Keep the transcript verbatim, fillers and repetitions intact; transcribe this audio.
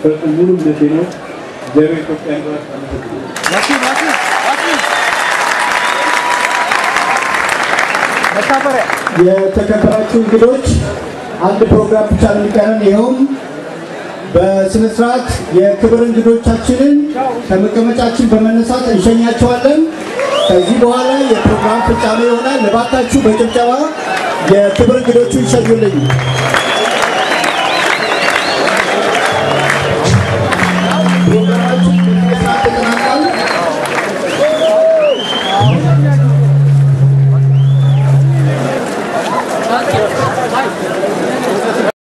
ሙሉ እንደዚህ ዘሬ ኢትዮጵያ ጋር ማኪ ማኪ ማኪ መታፈሪያ የተከበራችሁ እንግዶች አንድ ፕሮግራም ብቻ ነው የሚቀረን ይሄውም በስነ ስርዓት የክብር እንግዶቻችንን ከመቀመጫችን በመነሳት እንሸኛቸዋለን ከዚህ በኋላ የፕሮግራም ፍጻሜ ይሆናል ለባካችሁ በጭብጨባ የክብር እንግዶቹን ሸኙልኝ